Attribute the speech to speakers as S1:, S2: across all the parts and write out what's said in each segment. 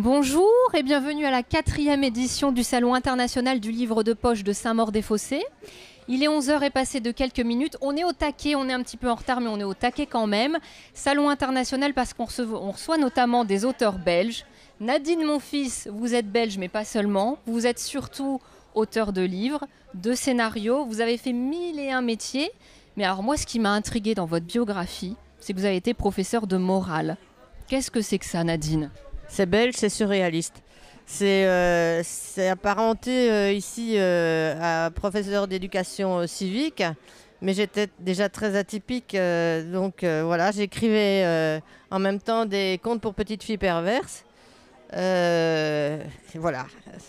S1: Bonjour et bienvenue à la 4e édition du Salon international du livre de poche de Saint-Maur-des-Fossés. Il est 11 h et passé de quelques minutes. On est au taquet, on est un petit peu en retard, mais on est au taquet quand même. Salon international parce qu'on reçoit notamment des auteurs belges. Nadine Monfils, vous êtes belge, mais pas seulement. Vous êtes surtout auteur de livres, de scénarios. Vous avez fait 1001 métiers. Mais alors moi, ce qui m'a intriguée dans votre biographie, c'est que vous avez été professeur de morale. Qu'est-ce que c'est que ça, Nadine ?
S2: C'est belge, c'est surréaliste. C'est apparenté ici à professeur d'éducation civique, mais j'étais déjà très atypique. Voilà, j'écrivais en même temps des contes pour petites filles perverses. Voilà,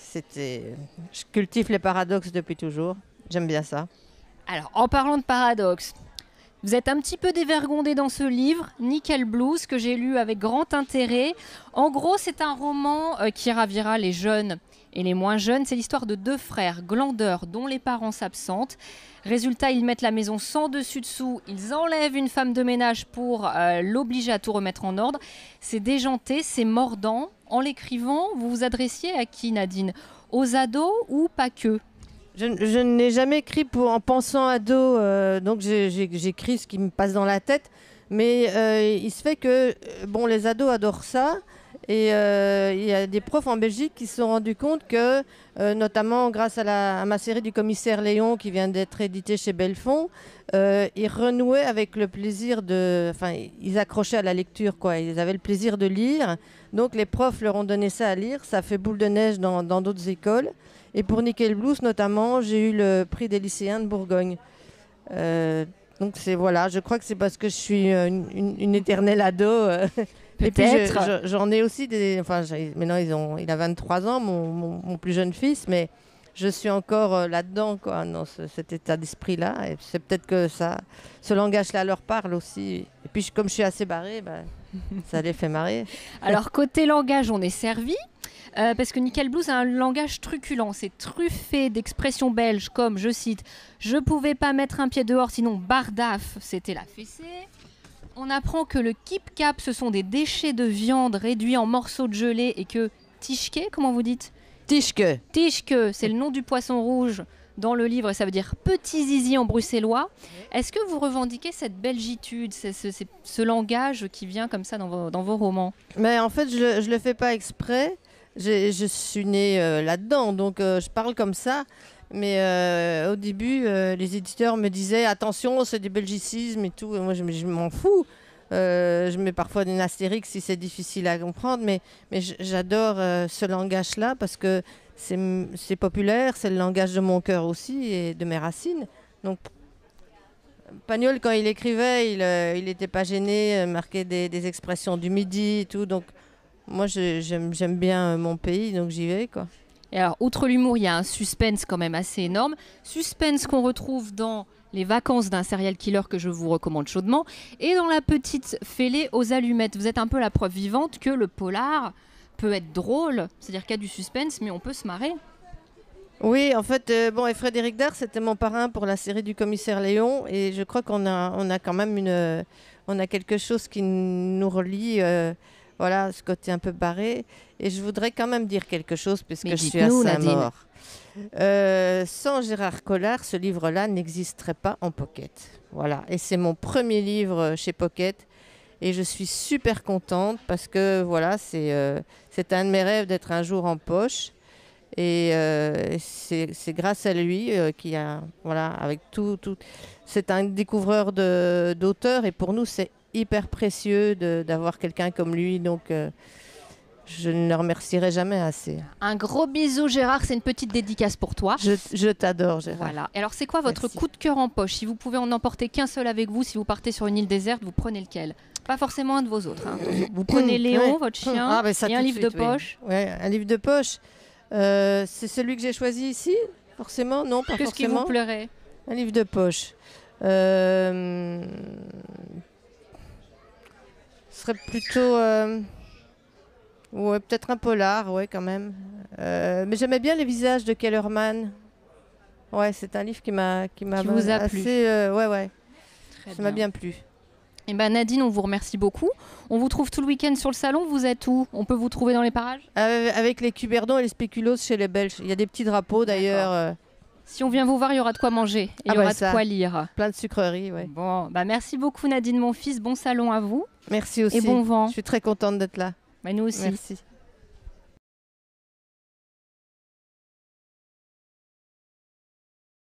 S2: je cultive les paradoxes depuis toujours. J'aime bien ça.
S1: Alors, en parlant de paradoxes, vous êtes un petit peu dévergondé dans ce livre, Nickel Blues, que j'ai lu avec grand intérêt. En gros, c'est un roman qui ravira les jeunes et les moins jeunes. C'est l'histoire de deux frères glandeurs dont les parents s'absentent. Résultat, ils mettent la maison sans dessus-dessous. Ils enlèvent une femme de ménage pour l'obliger à tout remettre en ordre. C'est déjanté, c'est mordant. En l'écrivant, vous vous adressiez à qui, Nadine ? Aux ados ou pas que ?
S2: Je n'ai jamais écrit en pensant ado, donc j'écris ce qui me passe dans la tête. Mais il se fait que les ados adorent ça. Et il y a des profs en Belgique qui se sont rendus compte que, notamment grâce à ma série du commissaire Léon qui vient d'être éditée chez Belfond, ils renouaient avec le plaisir ils accrochaient à la lecture, quoi. Ils avaient le plaisir de lire. Donc les profs leur ont donné ça à lire. Ça fait boule de neige dans d'autres écoles. Et pour Nickel Blues, notamment, j'ai eu le prix des lycéens de Bourgogne. Donc je crois que c'est parce que je suis une éternelle ado. Et puis j'en ai aussi maintenant il a 23 ans, mon plus jeune fils, mais je suis encore là-dedans, quoi, dans cet état d'esprit-là. Et c'est peut-être que ce langage-là leur parle aussi. Et puis comme je suis assez barrée, ça les fait marrer.
S1: Alors côté langage, on est servi. Parce que Nickel Blues a un langage truculent, c'est truffé d'expressions belges comme, je cite, « Je pouvais pas mettre un pied dehors, sinon bardaf, c'était la fessée ». On apprend que le kip-cap, ce sont des déchets de viande réduits en morceaux de gelée et que tischke, comment vous dites ?
S2: Tischke.
S1: Tischke, c'est le nom du poisson rouge dans le livre et ça veut dire petit zizi en bruxellois. Est-ce que vous revendiquez cette belgitude, ce langage qui vient comme ça dans vos romans ?
S2: Mais en fait, je le fais pas exprès. Je suis née là-dedans, donc je parle comme ça. Mais au début, les éditeurs me disaient « Attention, c'est du belgicisme et tout ». Et moi, je m'en fous. Je mets parfois une astérix si c'est difficile à comprendre. Mais j'adore ce langage-là parce que c'est populaire. C'est le langage de mon cœur aussi et de mes racines. Donc, Pagnol, quand il écrivait, il n'était pas gêné, marquait des expressions du midi et tout. Donc, moi, j'aime bien mon pays, donc j'y vais, quoi.
S1: Et alors, outre l'humour, il y a un suspense quand même assez énorme. Suspense qu'on retrouve dans Les vacances d'un serial killer que je vous recommande chaudement et dans La petite fêlée aux allumettes. Vous êtes un peu la preuve vivante que le polar peut être drôle, c'est-à-dire qu'il y a du suspense, mais on peut se marrer.
S2: Oui, en fait, et Frédéric Dard, c'était mon parrain pour la série du commissaire Léon, et je crois qu'on a quand même on a quelque chose qui nous relie. Voilà, ce côté un peu barré. Et je voudrais quand même dire quelque chose, puisque je suis à Saint-Maur. Sans Gérard Collard, ce livre-là n'existerait pas en Pocket. Voilà. Et c'est mon premier livre chez Pocket. Et je suis super contente parce que voilà, c'est un de mes rêves d'être un jour en poche. Et c'est grâce à lui qui a... Voilà, avec tout. C'est un découvreur d'auteurs. Et pour nous, c'est hyper précieux d'avoir quelqu'un comme lui, donc je ne le remercierai jamais assez.
S1: Un gros bisou Gérard, c'est une petite dédicace pour toi.
S2: Je t'adore Gérard.
S1: Voilà. Et alors c'est quoi votre coup de cœur en poche ? Si vous pouvez en emporter qu'un seul avec vous, si vous partez sur une île déserte, vous prenez lequel ? Pas forcément un de vos autres. Hein. Vous prenez Léon, votre chien, et un livre de poche.
S2: Oui, un livre de poche. C'est celui que j'ai choisi ici, forcément ? Non, pas forcément.
S1: Qu'est-ce qui vous plairait ?
S2: Un livre de poche. Ce serait plutôt peut-être un polar, ouais, quand même. Mais j'aimais bien Les visages de Kellerman. Ouais, c'est un livre qui vous a
S1: plu.
S2: ouais.
S1: Très
S2: Ça m'a bien plu.
S1: Eh ben Nadine, on vous remercie beaucoup. On vous trouve tout le week-end sur le salon. Vous êtes où? On peut vous trouver dans les parages?
S2: Avec les cuberdons et les spéculoos chez les Belges. Il y a des petits drapeaux d'ailleurs.
S1: Si on vient vous voir, il y aura de quoi manger et il y aura de quoi lire.
S2: Plein de sucreries, ouais.
S1: Bon, bah merci beaucoup Nadine, mon fils. Bon salon à vous.
S2: Merci aussi.
S1: Et bon vent.
S2: Je suis très contente d'être là.
S1: Bah nous aussi.
S2: Merci.